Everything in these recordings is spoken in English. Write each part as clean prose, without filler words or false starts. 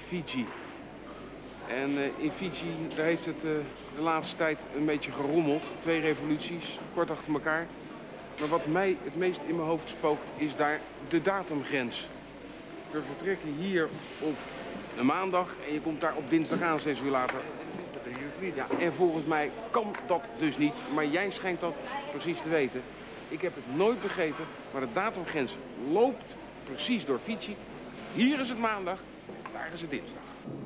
Fiji. En in Fiji, daar heeft het de laatste tijd een beetje gerommeld. 2 revoluties, kort achter elkaar. Maar wat mij het meest in mijn hoofd spookt, is daar de datumgrens. We vertrekken hier op een maandag en je komt daar op dinsdag aan, 6 uur later. Ja, en volgens mij kan dat dus niet, maar jij schijnt dat precies te weten. Ik heb het nooit begrepen, maar de datumgrens loopt precies door Fiji. Hier is het maandag, daar is het dinsdag.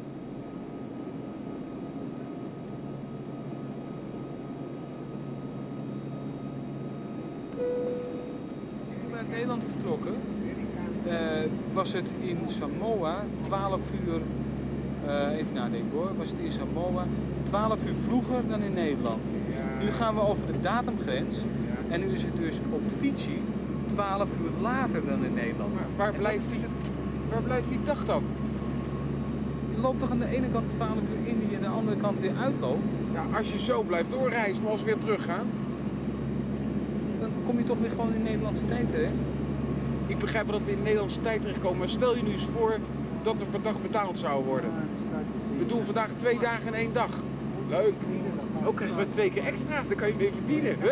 Toen we uit Nederland vertrokken, was het in Samoa 12 uur, even nadenken hoor, was het in Samoa 12 uur vroeger dan in Nederland. Nu gaan we over de datumgrens en nu is het dus op Fiji 12 uur later dan in Nederland. Maar waar blijft die dag dan? Je loopt toch aan de ene kant 12 uur in die je aan de andere kant weer uitloopt? Ja, als je zo blijft doorreizen, maar als we weer teruggaan. Dan kom je toch weer gewoon in Nederlandse tijd terecht. Ik begrijp wel dat we in Nederlandse tijd terechtkomen, maar stel je nu eens voor dat er per dag betaald zou worden. We doen vandaag 2 dagen in 1 dag. Leuk. Ook krijgen we 2 keer extra, dan kan je mee verdienen. Hup.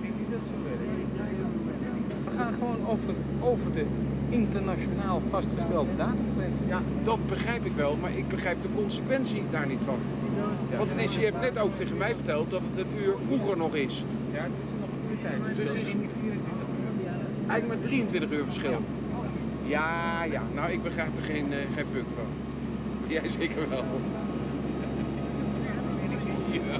We gaan gewoon over de internationaal vastgestelde datumgrens. Ja, dat begrijp ik wel, maar ik begrijp de consequentie daar niet van. Want het is, je hebt net ook tegen mij verteld dat het 1 uur vroeger nog is. Ja, het is nog een uur tijd. Dus het is 24 uur. eigenlijk maar 23 uur verschil. Ja, ja. Nou, ik begrijp er geen fuck van. Jij zeker wel. Ja.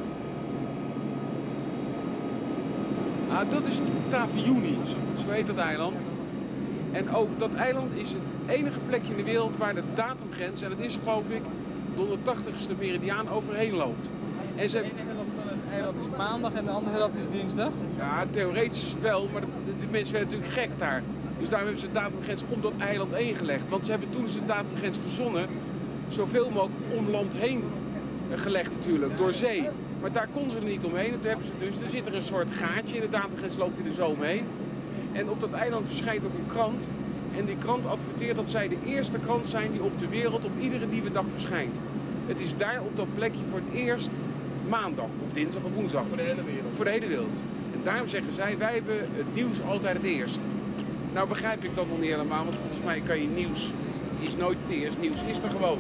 Ah, dat is Taveuni, zo heet dat eiland. En ook dat eiland is het enige plekje in de wereld waar de datumgrens, en dat is geloof ik de 180ste meridiaan, overheen loopt. En De ene helft van het eiland is maandag en de andere helft is dinsdag? Ja, theoretisch wel, maar de mensen werden natuurlijk gek daar. Dus daarom hebben ze de datumgrens om dat eiland heen gelegd. Want ze hebben toen ze de datumgrens verzonnen, zoveel mogelijk om land heen gelegd natuurlijk, door zee. Maar daar konden ze er niet omheen. En toen hebben ze dus, er zit er een soort gaatje in de datumgrens, loopt hij er zo omheen. En op dat eiland verschijnt ook een krant. En die krant adverteert dat zij de eerste krant zijn die op de wereld op iedere nieuwe dag verschijnt. Het is daar op dat plekje voor het eerst maandag of dinsdag of woensdag. Voor de hele wereld. Voor de hele wereld. En daarom zeggen zij, wij hebben het nieuws altijd het eerst. Nou begrijp ik dat nog niet helemaal, want volgens mij kan je nieuws, is nooit het eerst. Nieuws is er gewoon.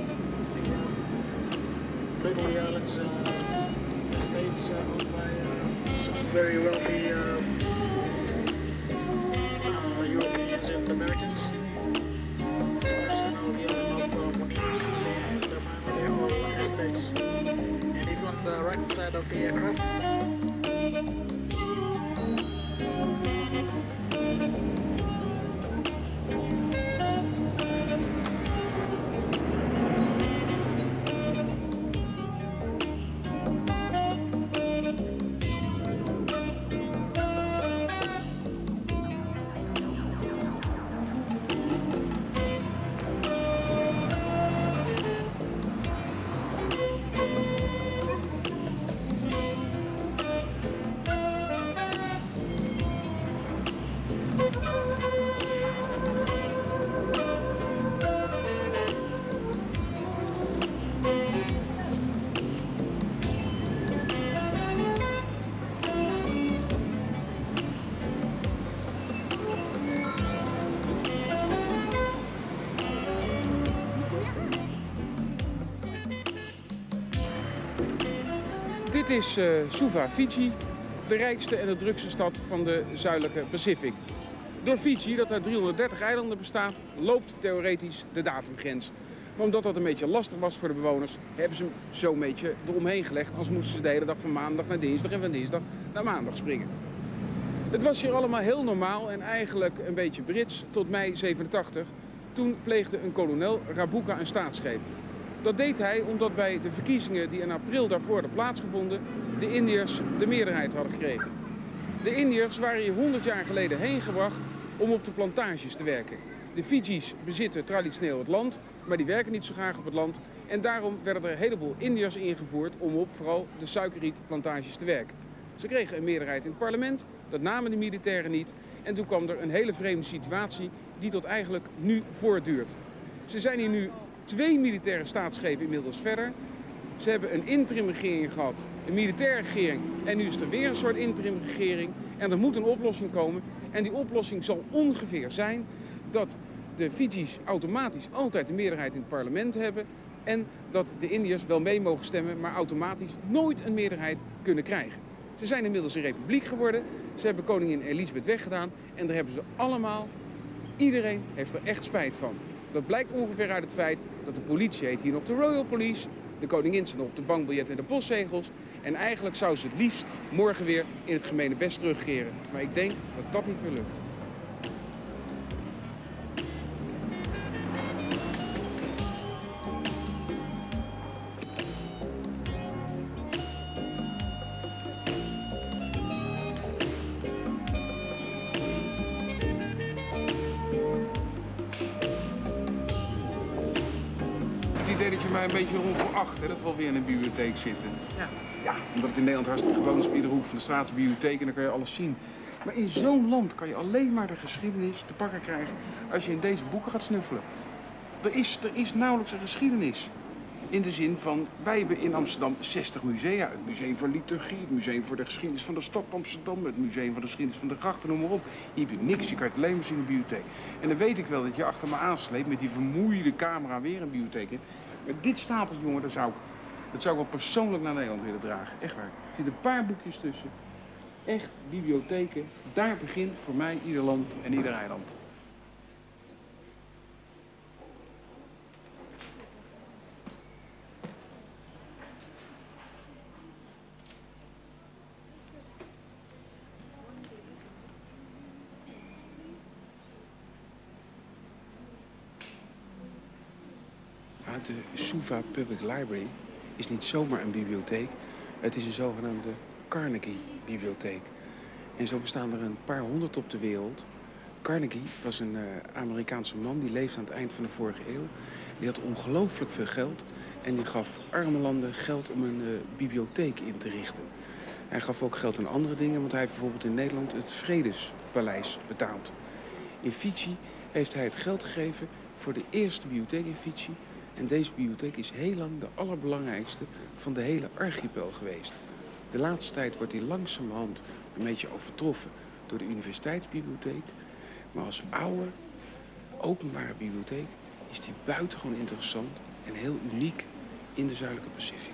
Liberty Islands, estates owned by some very wealthy Europeans and Americans. As I know, the island of Monique, they're all estates. And even on the right side of the aircraft. Dit is Suva, Fiji, de rijkste en de drukste stad van de zuidelijke Pacific. Door Fiji, dat uit 330 eilanden bestaat, loopt theoretisch de datumgrens. Maar omdat dat een beetje lastig was voor de bewoners, hebben ze hem zo'n beetje eromheen gelegd. Als moesten ze de hele dag van maandag naar dinsdag en van dinsdag naar maandag springen. Het was hier allemaal heel normaal en eigenlijk een beetje Brits tot mei 87. Toen pleegde een kolonel Rabuka een staatsgreep. Dat deed hij omdat bij de verkiezingen die in april daarvoor hadden plaatsgevonden, de Indiërs de meerderheid hadden gekregen. De Indiërs waren hier 100 jaar geleden heen gebracht om op de plantages te werken. De Fiji's bezitten traditioneel het land, maar die werken niet zo graag op het land. En daarom werden er een heleboel Indiërs ingevoerd om op vooral de suikerrietplantages te werken. Ze kregen een meerderheid in het parlement, dat namen de militairen niet. En toen kwam er een hele vreemde situatie die tot eigenlijk nu voortduurt. Ze zijn hier nu 2 militaire staatsgrepen inmiddels verder. Ze hebben een interimregering gehad, een militaire regering. En nu is er weer een soort interimregering. En er moet een oplossing komen. En die oplossing zal ongeveer zijn dat de Fiji's automatisch altijd de meerderheid in het parlement hebben. En dat de Indiërs wel mee mogen stemmen, maar automatisch nooit een meerderheid kunnen krijgen. Ze zijn inmiddels een republiek geworden. Ze hebben koningin Elisabeth weggedaan. En daar hebben ze allemaal, iedereen heeft er echt spijt van. Dat blijkt ongeveer uit het feit dat de politie heet hier nog de Royal Police. De koningin staat op de bankbiljet en de postzegels. En eigenlijk zou ze het liefst morgen weer in het gemene best terugkeren. Maar ik denk dat dat niet meer lukt. Het idee dat je mij een beetje onveracht, hè, dat we alweer in een bibliotheek zitten. Ja, omdat het in Nederland hartstikke gewoon is op iedere hoek van de straat een bibliotheek en dan kan je alles zien. Maar in zo'n land kan je alleen maar de geschiedenis te pakken krijgen als je in deze boeken gaat snuffelen. Er is nauwelijks een geschiedenis. In de zin van, wij hebben in Amsterdam 60 musea. Het Museum voor Liturgie, het Museum voor de Geschiedenis van de Stad Amsterdam, het Museum voor de Geschiedenis van de Grachten, noem maar op. Hier heb je niks, je kan het alleen maar zien in de bibliotheek. En dan weet ik wel dat je achter me aansleept met die vermoeide camera weer een bibliotheek in. Maar dit stapeltje, jongen, dat zou ik wel persoonlijk naar Nederland willen dragen. Echt waar. Er zitten een paar boekjes tussen. Echt, bibliotheken. Daar begint voor mij ieder land en ieder eiland. De Suva Public Library is niet zomaar een bibliotheek. Het is een zogenaamde Carnegie-bibliotheek. En zo bestaan er een paar honderd op de wereld. Carnegie was een Amerikaanse man die leefde aan het eind van de vorige eeuw. Die had ongelooflijk veel geld en die gaf arme landen geld om een bibliotheek in te richten. Hij gaf ook geld aan andere dingen, want hij heeft bijvoorbeeld in Nederland het Vredespaleis betaald. In Fiji heeft hij het geld gegeven voor de eerste bibliotheek in Fiji. En deze bibliotheek is heel lang de allerbelangrijkste van de hele archipel geweest. De laatste tijd wordt die langzamerhand een beetje overtroffen door de universiteitsbibliotheek. Maar als oude, openbare bibliotheek is die buitengewoon interessant en heel uniek in de Zuidelijke Pacific.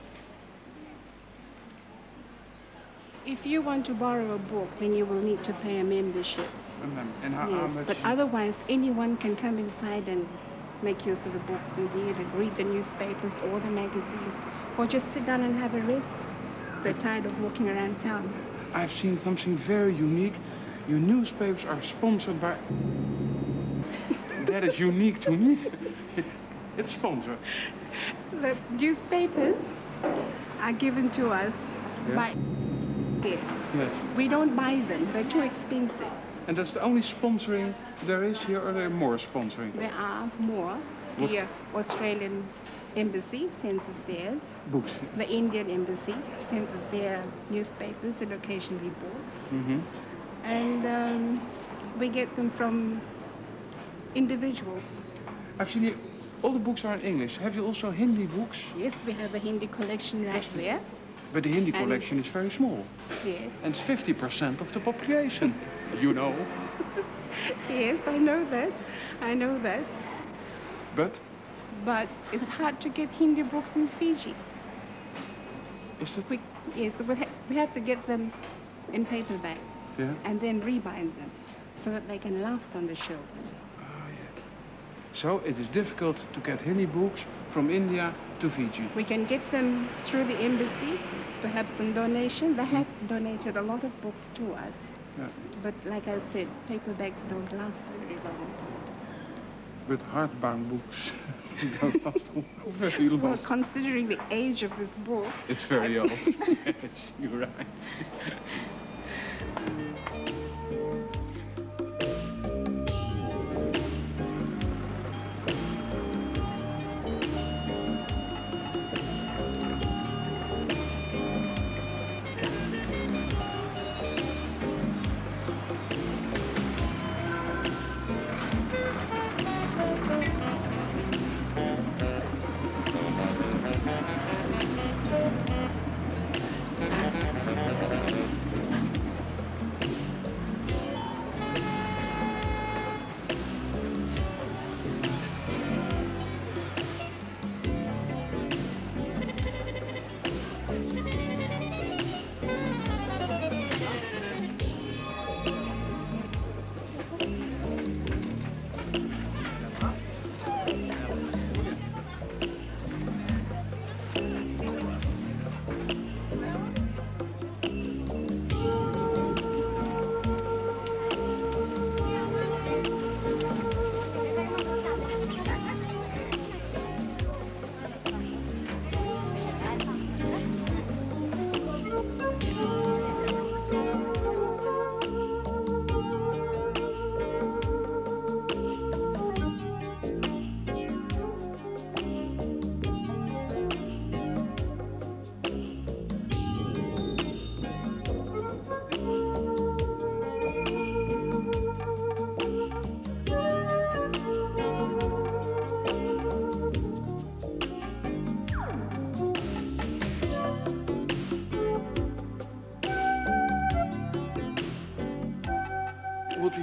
If you want to borrow a book, then you will need to pay a membership. And how Yes, much? but otherwise anyone can come inside and make use of the books and read the newspapers or the magazines, or just sit down and have a rest. They're tired of walking around town. I've seen something very unique. Your newspapers are sponsored by... That is unique to me. It's sponsored. The newspapers are given to us by this. Yes. We don't buy them, they're too expensive. And that's the only sponsoring there is here, or there are more sponsoring? There are more. What? The Australian Embassy sends us theirs. Books. The Indian Embassy sends us their newspapers and occasionally books. Mm-hmm. And we get them from individuals. I've seen here, all the books are in English. Have you also Hindi books? Yes, we have a Hindi collection right there. But the Hindi And- collection is very small. Yes. And it's 50% of the population, you know. Yes, I know that. I know that. But, But it's hard to get Hindi books in Fiji. is that... Yes, we have to get them in paperback Yeah. and then rebind them so that they can last on the shelves. So it is difficult to get Hindi books from India to Fiji. We can get them through the embassy, perhaps some donation. They have donated a lot of books to us. Yeah. But like I said, paperbacks don't last very long. But hardbound books don't last very long. Well, considering the age of this book, It's very old. Yes, you're right.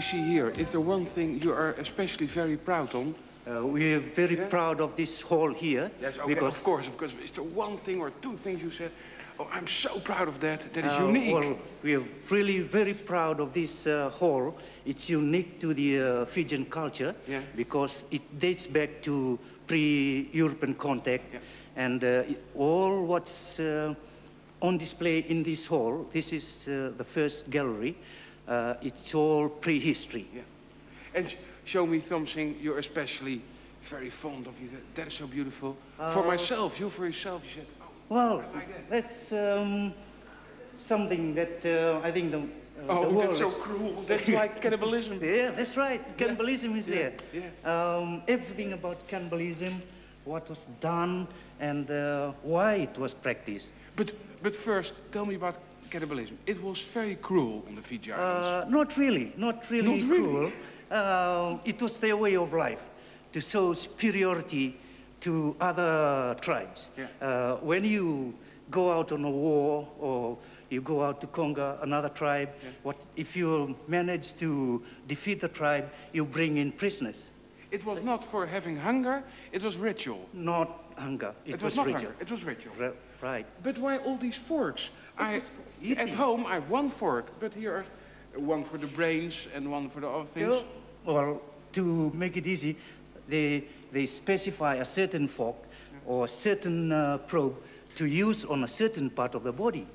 see here, is there one thing you are especially very proud on? We are very proud of this hall here. Yes, okay, because, of course, because is there one thing or two things you said, oh, I'm so proud of that, that is unique? Well, we are really very proud of this hall. It's unique to the Fijian culture because it dates back to pre-European contact. Yeah. And all what's on display in this hall, this is the first gallery. It's all prehistory. Yeah. And show me something you're especially very fond of. That is so beautiful. For myself, you for yourself, you said, oh, well, I like that. that's something that I think the Oh, world that's so is- cruel. That's like cannibalism. Yeah, that's right. Cannibalism is there. Yeah. Everything about cannibalism, what was done, and why it was practiced. But first, tell me about cannibalism. It was very cruel on the Fiji Islands. Not really Not really? cruel. It was their way of life to show superiority to other tribes. Yeah. When you go out on a war or you go out to conquer another tribe, if you manage to defeat the tribe, you bring in prisoners. It was not for having hunger, it was ritual. Not hunger. It was not ritual. hunger, it was ritual. Right. But why all these forks? At eating. home, I have one fork, but here are one for the brains and one for the other things. Well, to make it easy, they specify a certain fork or a certain probe to use on a certain part of the body.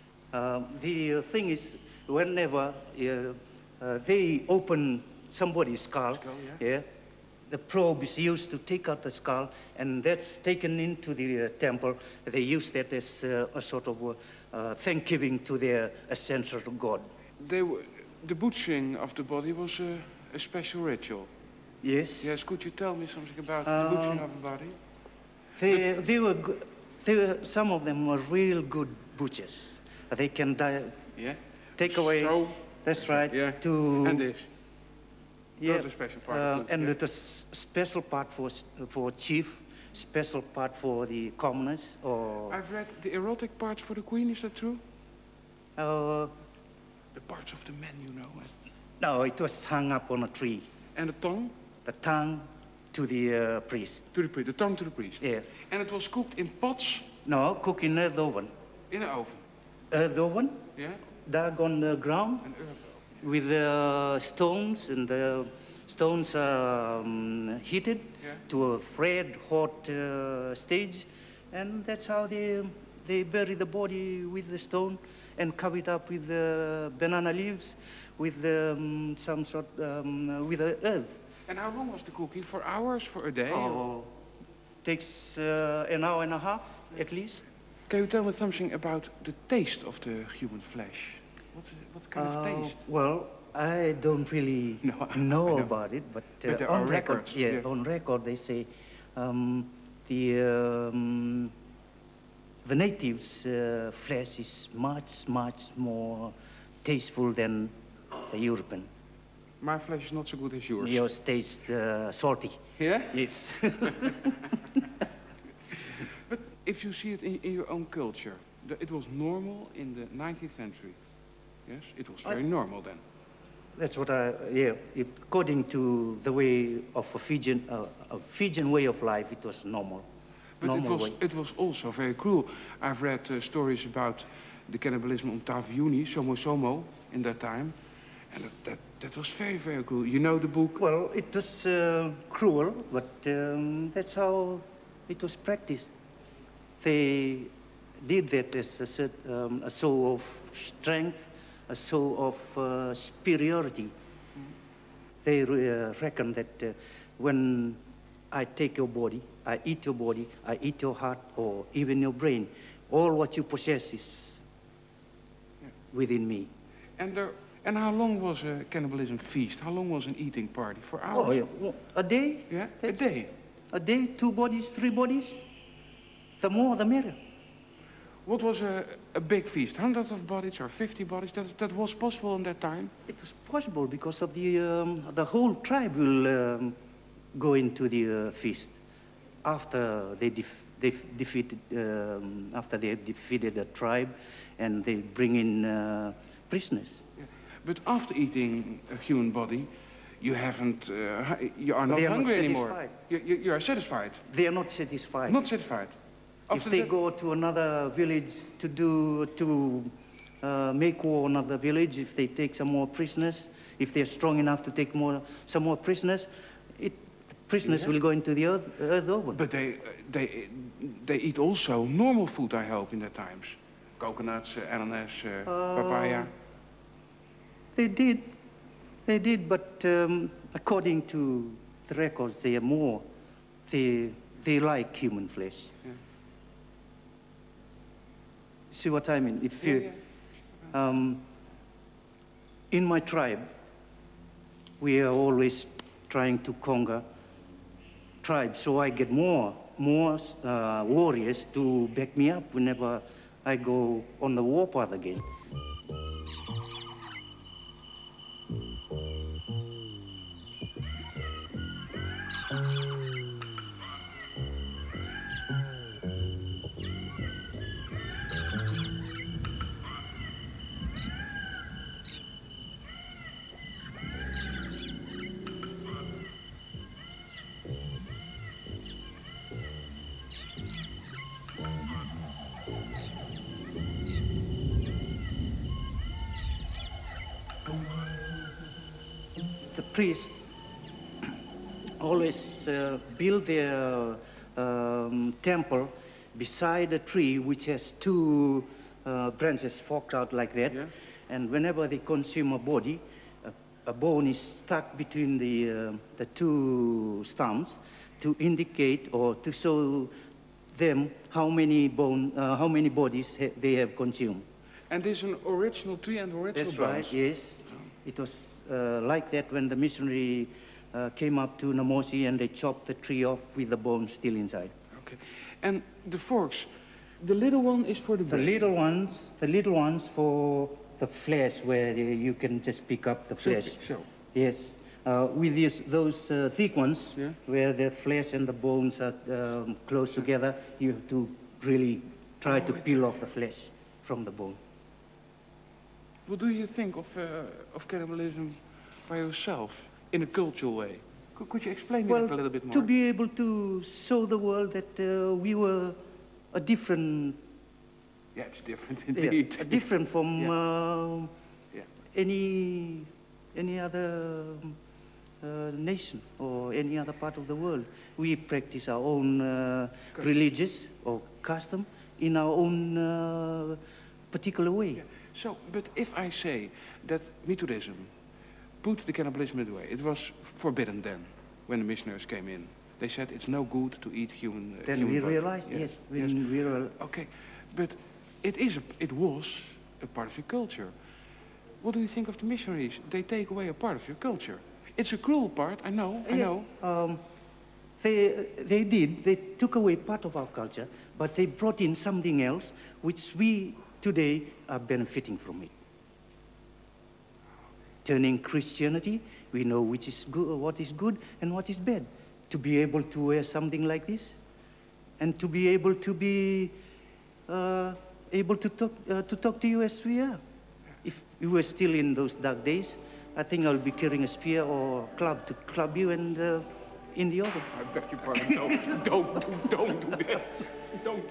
The thing is, whenever they open somebody's skull, the probe is used to take out the skull, and that's taken into the temple. They use that as a sort of thanksgiving to their ancestral god. The butchering of the body was a special ritual. Yes. Yes, could you tell me something about the butchering of the body? They were good. Some of them were real good butchers. They can take away. So, that's right. yeah. To and this. yeah. Not a special part. And the special part for chief, special part for the commoners. Or I've read the erotic parts for the queen. Is that true? The parts of the men, you know. No, it was hung up on a tree. And the tongue? The tongue to the priest. To the priest. The tongue to the priest. Yeah. And it was cooked in pots? No, cooked in earth oven. In an oven? Earth oven? Yeah. Dug on the ground. An earth oven. With stones, and the stones are heated to a red hot stage, and that's how they bury the body with the stone and cover it up with banana leaves, with some sort with the earth. And how long was the cooking? For hours? For a day? Oh, takes an hour and a half at least. Can you tell me something about the taste of the human flesh? What kind of taste? Well, I don't really know about it, but there on are record, records, on record they say the natives' flesh is much more tasteful than the European. My flesh is not so good as yours. Yours tastes salty. Yeah? Yes. But if you see it in your own culture, it was normal in the 19th century. Yes? It was very normal then. That's what according to the way of a Fijian way of life, it was normal. But it was also very cruel. I've read stories about the cannibalism on Taveuni, Somo in that time. And that was very cruel. You know the book? Well, it was cruel, but that's how it was practiced. They did that as a show of strength, a show of superiority. They reckon that when I take your body, I eat your heart, or even your brain, all what you possess is within me. And how long was a cannibalism feast? How long was an eating party? For hours? Oh, yeah. Well, a day? Yeah, a day. A day, 2 bodies, 3 bodies. The more, the merrier. What was a big feast? Hundreds of bodies or 50 bodies? That was possible in that time? It was possible because of the whole tribe will go into the feast after they defeated the tribe, and they bring in prisoners. Yeah. But after eating a human body, you haven't, you are not hungry anymore. You are satisfied. They are not satisfied. Not satisfied. If they go to another village to make war on another village, if they take some more prisoners, if they're strong enough to take some more prisoners, prisoners will go into the earth oven. But they eat also normal food, I hope, in their times. Coconuts, ananas, papaya. They did, but according to the records, they like human flesh. Yeah. See what I mean? If you, in my tribe, we are always trying to conquer tribes, so I get more warriors to back me up whenever I go on the warpath again. The priests always build their temple beside a tree which has two branches forked out like that. Yeah. And whenever they consume a body, a bone is stuck between the two stumps to indicate or to show them how many bodies they have consumed. And there's an original tree and original That's bones. Right, yes. It was like that when the missionary came up to Namosi and they chopped the tree off with the bones still inside. Okay. And the forks, the little one is for the bread? The little ones for the flesh, where you can just pick up the flesh. So. Yes. With those thick ones, yeah, where the flesh and the bones are close together, you have to really try to peel off the flesh from the bone. What do you think of cannibalism by yourself, in a cultural way? Could you explain that a little bit more? To be able to show the world that we were a different... Yeah, it's different indeed. Yeah, different from any other nation or any other part of the world. We practice our own religious or custom in our own particular way. Yeah. So, but if I say that Methodism put the cannibalism away, it was forbidden then, when the missionaries came in. They said it's no good to eat human Then human we body. realized, yes. We realized. Okay, but it was a part of your culture. What do you think of the missionaries? They take away a part of your culture. It's a cruel part, I know, I know. They did. They took away part of our culture, but they brought in something else, which we today are benefiting from it. Turning Christianity, we know which is good, what is good and what is bad. To be able to wear something like this, and to be able to talk to you as we are. If we were still in those dark days, I think I'll be carrying a spear or a club to club you and in the oven. I beg your pardon. No, don't do that. Don't.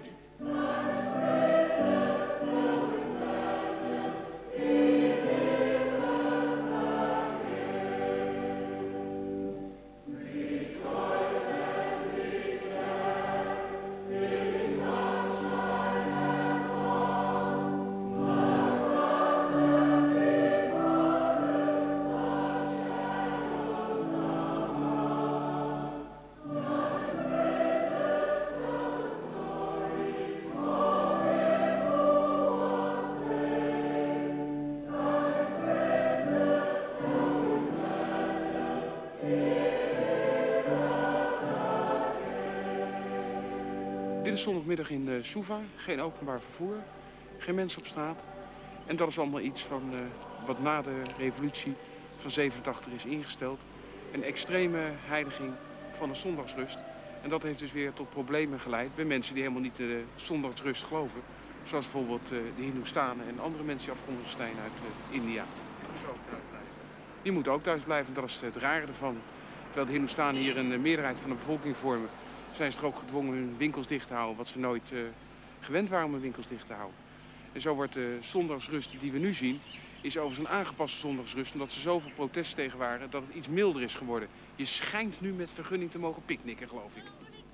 Dit is zondagmiddag in Suva, geen openbaar vervoer, geen mensen op straat. En dat is allemaal iets van wat na de revolutie van 87 is ingesteld. Een extreme heiliging van de zondagsrust. En dat heeft dus weer tot problemen geleid bij mensen die helemaal niet in de zondagsrust geloven. Zoals bijvoorbeeld de Hindoestanen en andere mensen die afkomstig zijn uit India. Die moeten ook thuis blijven, dat is het rare ervan. Terwijl de Hindoestanen hier een meerderheid van de bevolking vormen, zijn ze toch ook gedwongen hun winkels dicht te houden, wat ze nooit gewend waren om hun winkels dicht te houden. En zo wordt de zondagsrust die we nu zien, is overigens een aangepaste zondagsrust, omdat er zoveel protesten tegen waren dat het iets milder is geworden. Je schijnt nu met vergunning te mogen picknicken, geloof ik.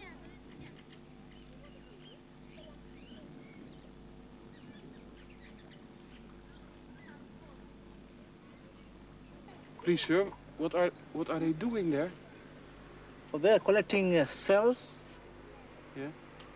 Please, sir, what are they doing there? Well, they're collecting cells. Yeah.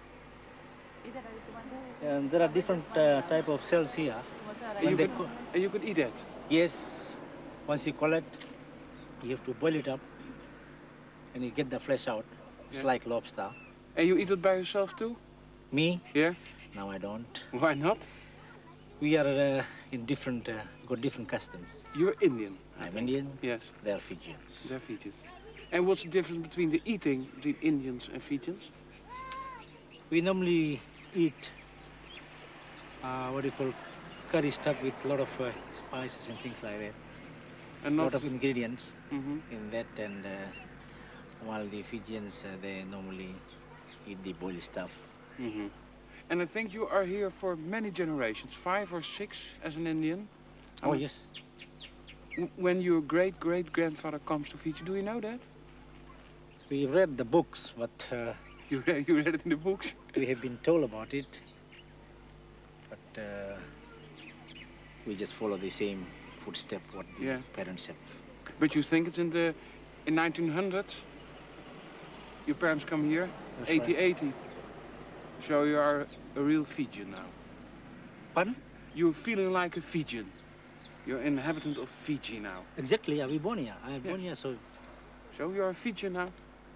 And there are different type of cells here. And you can eat that? Yes. Once you collect, you have to boil it up, and you get the flesh out. It's Yeah. like lobster. And you eat it by yourself too? Me? Yeah. No, I don't. Why not? We are in different, got different customs. You're Indian. I'm Indian. Yes. They're Fijians. They're Fijians. And what's the difference between the eating between Indians and Fijians? We normally eat what do you call curry stuff with a lot of spices and things like that. And A not... lot of ingredients Mhm. in that, and while the Fijians they normally eat the boiled stuff. Mhm. And I think you are here for many generations, 5 or 6 as an Indian. Oh yes. When your great-great-grandfather comes to Fiji, do you know that? We read the books, but You read it in the books? we have been told about it, but we just follow the same footstep what the Yeah. parents have. But you think it's in 1900s? Your parents come here, That's right. 80. So you are a real Fijian now. Pardon? You're feeling like a Fijian. You're an inhabitant of Fiji now. Exactly, yeah, we born here. I am born here, so So you're a Fijian now?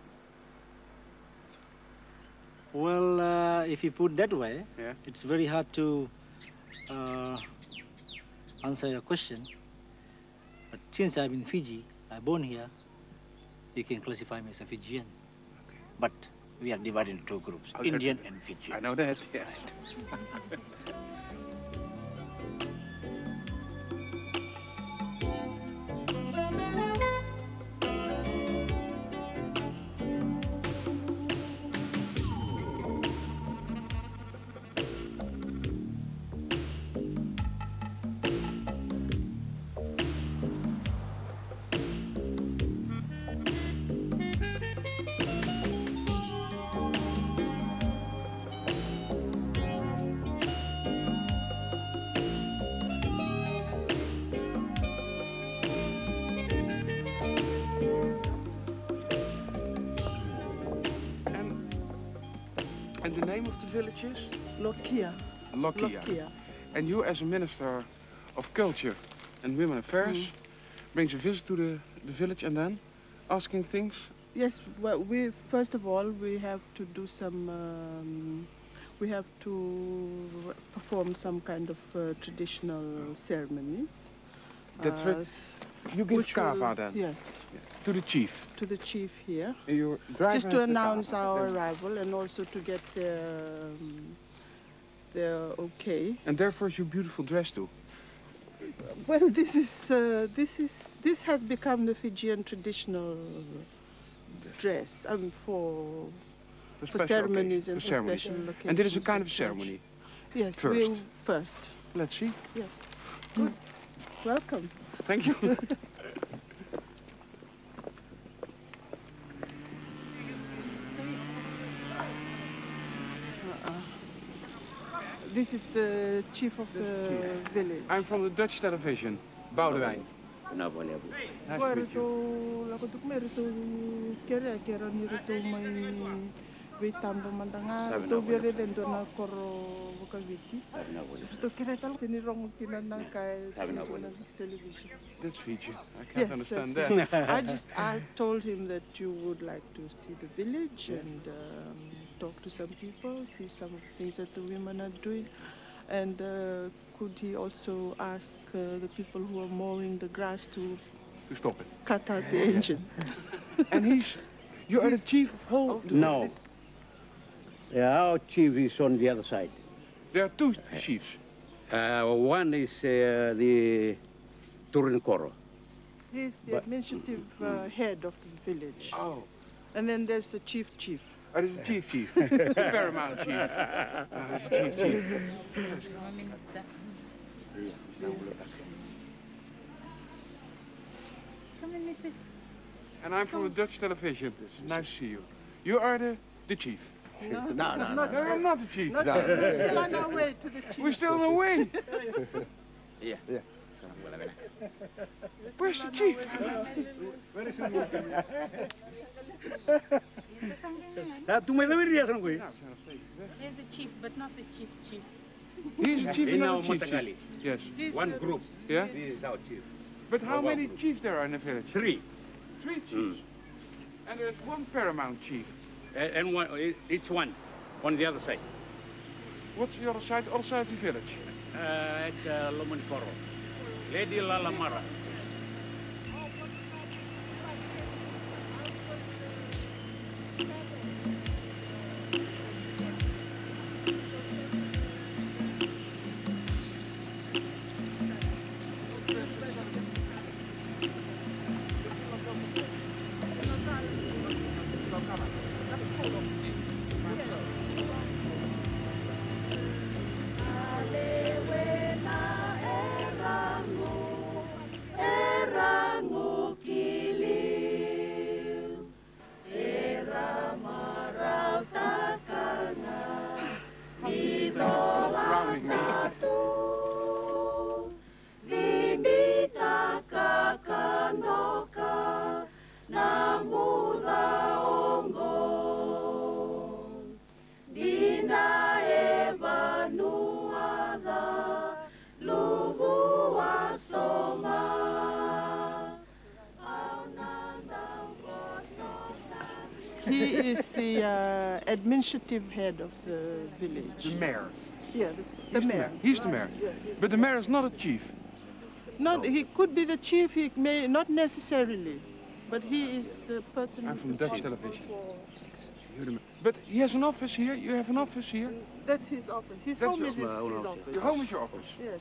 well, if you put that way, Yeah. it's very hard to answer your question. But since I'm in Fiji, I'm born here, you can classify me as a Fijian. But we are divided into 2 groups, Okay. Indian and Fijian. I know that, yes. And the name of the village is? Lokia. Lokia. And you, as a Minister of Culture and Women Affairs, brings a visit to the village and then asking things? Yes, well, first of all, we have to do some, we have to perform some kind of traditional ceremonies. That's right. You give which kava will- then? Yes, To the chief. to the chief here. And your driver Just to has the announce kava. our Then- arrival and also to get their okay. And therefore is your beautiful dress too. Well, this has become the Fijian traditional dress. For special ceremonies occasion, and for for ceremonies. special occasions. And this is a kind of of such. ceremony. Yes, First. first. Let's see. Good. Welcome. Thank you. This is the chief of the village. I'm from the Dutch television, Boudewijn. Nice to meet you. Vitamba mandanga to bere den dona koro vukaviti. To kereta sini rong kinana kai television. That's Fiji. I can't Yes, understand that's that. I told him that you would like to see the village and talk to some people, see some of the things that the women are doing, and could he also ask the people who are mowing the grass to To stop it. cut out the engine? And you are the chief of whole... No. Yeah, our chief is on the other side. There are 2 chiefs. One is the Turinkoro. He's the administrative head of the village. Oh. And then there's the chief. Oh, dit is de chief. De paramount chief. Oh, dat is de chief. And I'm from the Dutch television. Nice to see you. You are the chief. No, I'm not the chief. We're still on our way to the chief. We're still on our way. Yeah. Where's the chief? Tu me deberías no güey. There's the chief, but not the chief. He's the chief and not the chief. Montagali. Yes. One group. Yeah? This is our chief. But how many chiefs there are in the village? 3. 3 chiefs. And there's one paramount chief. And one, each one on the other side. What's the other side? Other side of the village? At Lomanicoro. Lady Lalamara. He is the administrative head of the village. The mayor. Yeah, the mayor. He's the mayor. Yeah, But the mayor is not a chief. Not, he could be the chief, he may not necessarily, but he is the person. I'm from who's Dutch responsible television. for- But he has an office here. You have an office here. That's his office. His That's home is his your office. Your home is your office. Yes.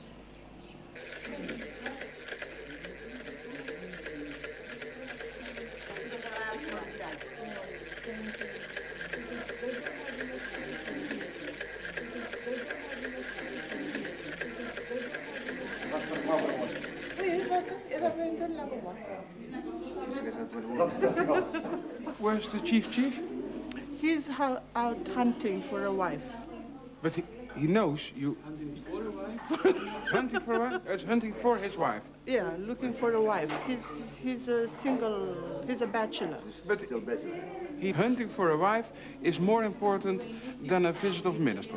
Where's the chief? He's out hunting for a wife. But he knows you. Hunting for a wife? It's hunting for his wife. Yeah, looking for a wife. He's a single, he's a bachelor. But he hunting for a wife is more important than a visit of minister.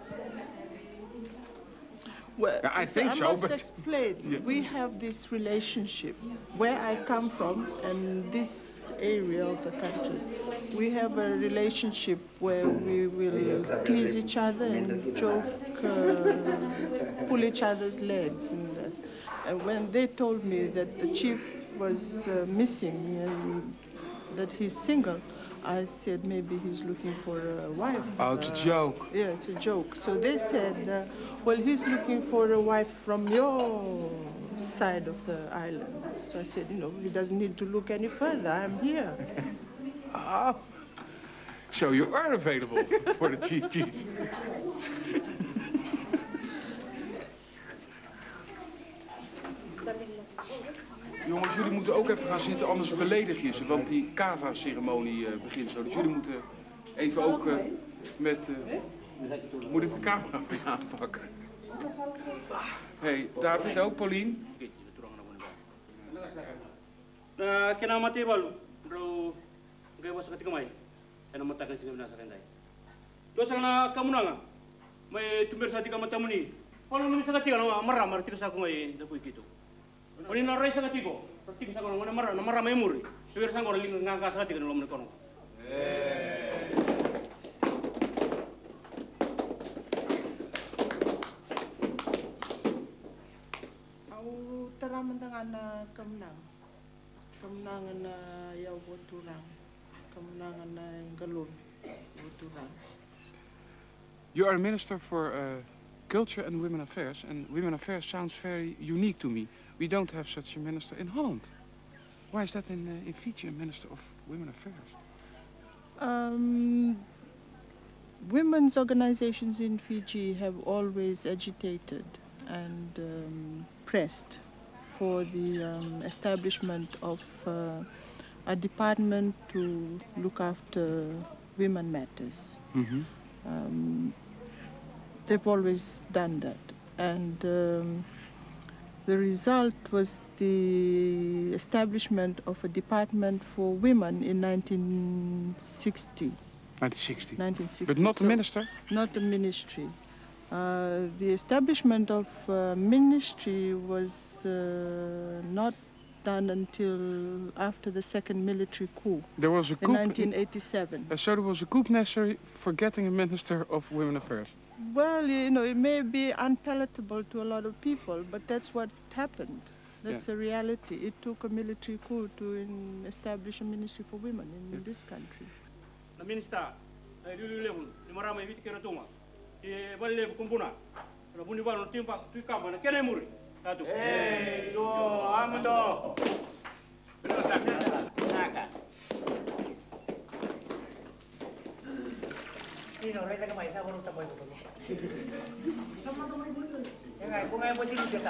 Well, I think so, I must but- explain. Yeah. We have this relationship. Where I come from and this area of the country, we have a relationship where we will tease each other and joke, pull each other's legs. And when they told me that the chief was missing and that he's single, I said maybe he's looking for a wife. Oh, it's a joke. Yeah, it's a joke. So they said, well, he's looking for a wife from your side of the island. So I said, you know, he doesn't need to look any further. I'm here. Ah. So you are available for the chief. Jongens, jullie moeten ook even gaan zitten, anders beledig je ze. Want die kava-ceremonie begint zo. Dus jullie moeten even ook met... moet ik de camera weer aanpakken? Hey, David ook, Paulien? Kena mati balu, bro, gaya was ketika mai, kena matakan sini nasa kendai. Terus na kamu nanga, mai tumber sa tika mata muni. Kalau nami sa ketika na marah tika sa kumai dapu gitu. Oni na rai sa ketika, tika sa kumai marah mai muri. Tumber sa kumai ling ngangka sa ketika nulom nekono. Au teraman dengan kemenang. Kemenangan na yaw boturang. Kemenangan na galun boturang. You are a minister for culture and women affairs, and women affairs sounds very unique to me. We don't have such a minister in Holland. Why is that in Fiji, a Minister of Women Affairs? Women's organizations in Fiji have always agitated and pressed for the establishment of a department to look after women matters. Mm-hmm. They've always done that. And the result was the establishment of a department for women in 1960. 1960. But not a minister? Not a ministry. The establishment of ministry was not done until after the second military coup. There was a coup in 1987. So there was a coup necessary for getting a Minister of Women Affairs? Well, you know, it may be unpalatable to a lot of people, but that's what happened. That's a reality. It took a military coup to establish a ministry for women in this country. The minister, the marama evit keratuma, the valle kumbuna, the bunibano timpa to come and kenemuri. Hey, do amado. Sino reza ka mai sa baru tapoy ko. Yang kung ay mo din kita.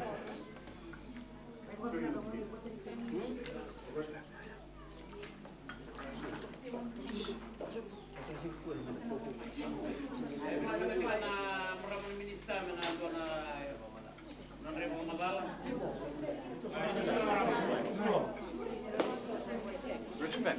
Respect.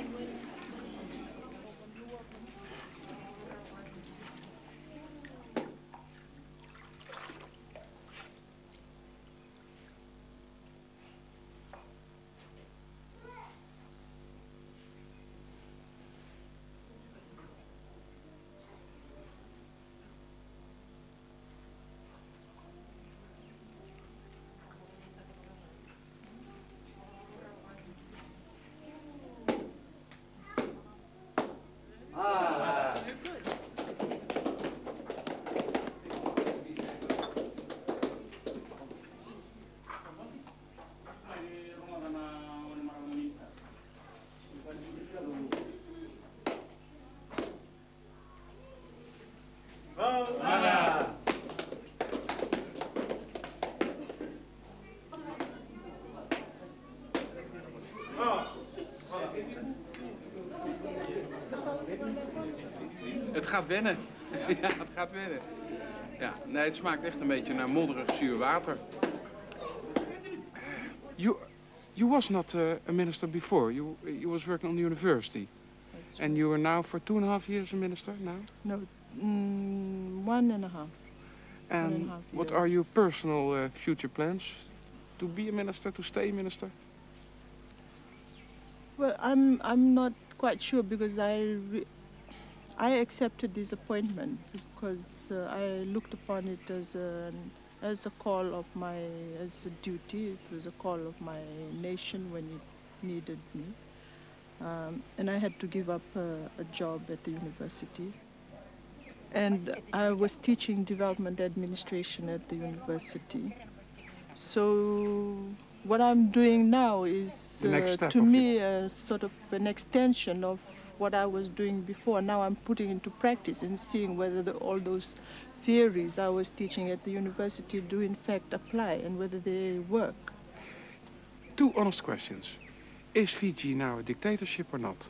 Het gaat wennen. Ja, het gaat wennen. Ja, nee, het smaakt echt een beetje naar modderig zuur water. You was not a minister before. You was working on the university. And you are now for 2.5 years a minister now? No, 1.5. And what are your personal future plans? To be a minister, to stay a minister? Well, I'm not quite sure because I accepted this appointment because I looked upon it as a call of as a duty. It was a call of my nation when it needed me. And I had to give up a job at the university. And I was teaching development administration at the university. So what I'm doing now is, to me, sort of an extension of what I was doing before. Now I'm putting into practice and seeing whether all those theories I was teaching at the university do in fact apply and whether they work. 2 honest questions. Is Fiji now a dictatorship or not?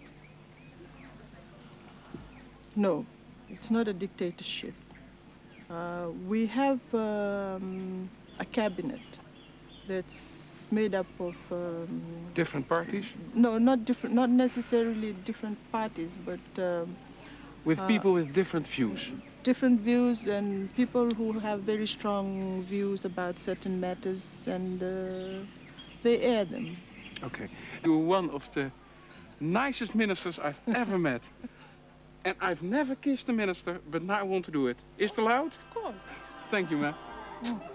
No, it's not a dictatorship. We have a cabinet that's made up of different parties? No, not necessarily different parties, but with people with different views. Different views and people who have very strong views about certain matters, and they air them. Okay, you're one of the nicest ministers I've ever met. And I've never kissed a minister, but now I want to do it. Is it allowed? Of course. Thank you, man.